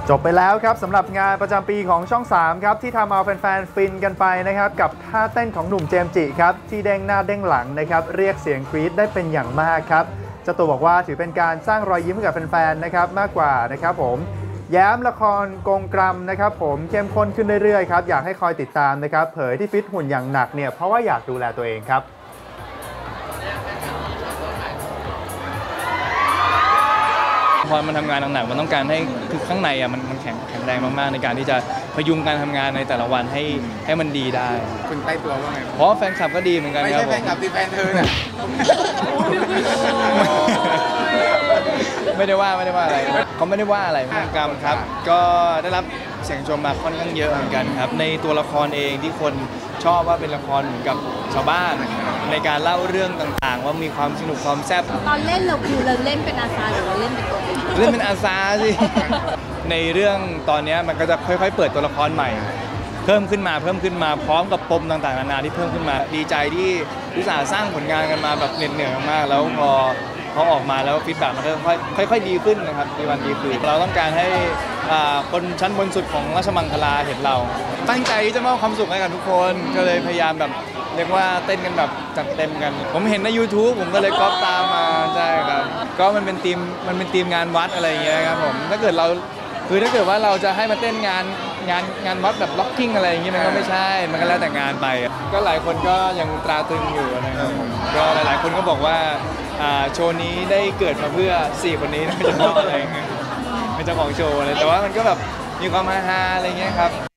จบไปแล้วครับสำหรับงานประจำปีของช่อง 3 ครับที่ทำเอาแฟนๆฟินกันไปนะครับกับท่าเต้นของหนุ่มเจมส์จิครับที่เด้งหน้าเด้งหลังนะครับเรียกเสียงกรี๊ดได้เป็นอย่างมากครับเจ้าตัวบอกว่าถือเป็นการสร้างรอยยิ้มให้กับแฟนๆนะครับมากกว่านะครับผมแย้มละครกงกรรมนะครับผมเข้มข้นขึ้นเรื่อยๆครับอยากให้คอยติดตามนะครับเผยที่ฟิตหุ่นอย่างหนักเนี่ยเพราะว่าอยากดูแลตัวเองครับพอมันทำงานหนักๆมันต้องการให้คือข้างในอ่ะมันแข็งแรงมากๆในการที่จะพยุงการทำงานในแต่ละวันให้มันดีได้คุณใต้ตัวว่าไงเพราะแฟนคลับก็ดีเหมือนกันครับผมไม่ใช่แฟนคลับที่แฟนเธอเนี่ยไม่ได้ว่าอะไรเขาไม่ได้ว่าอะไรกรรมครับก็ได้รับเสียงชมมาค่อนข้างเยอะเหมือนกันครับในตัวละครเองที่คนชอบว่าเป็นละครเหมือนกับชาวบ้านในการเล่าเรื่องต่างๆว่ามีความสนุกความแซ่บตอนเล่นเราเล่นเป็นอาซาหรือเราเล่นเป็นตัวเล่นเป็นอาซาสิในเรื่องตอนนี้มันก็จะค่อยๆเปิดตัวละครใหม่เพิ่มขึ้นมาพร้อมกับปมต่างๆนานาที่เพิ่มขึ้นมาดีใจที่อุตส่าห์สร้างผลงานกันมาแบบเหนื่อยมากๆแล้วพอเขาออกมาแล้วฟีดแบ็กมันก็ค่อยๆดีขึ้นนะครับดีวันดีคืนเราต้องการให้คนชั้นบนสุดของราชมังคลาเห็นเราตั้งใจที่จะมอบความสุขให้กับทุกคนก็เลยพยายามแบบเรียกว่าเต้นกันแบบจัดเต็มกันผมเห็นใน YouTube ผมก็เลยก๊อปตามมาใช่ครับก็มันเป็นทีมงานวัดอะไรอย่างเงี้ยครับผมถ้าเกิดว่าเราจะให้มาเต้นงานวัดแบบล็อกกิ้งอะไรอย่างเงี้ยมันก็ไม่ใช่มันก็แล้วแต่งานไปก็หลายคนก็ยังตราตรึงอยู่นะครับผมก็หลายๆคนก็บอกว่าโชว์นี้ได้เกิดมาเพื่อ4คนนี้นะไม่ใช่อะไรเงี้ยไม่จะของโชว์เลยแต่ว่ามันก็แบบมีความฮาๆอะไรเงี้ยครับ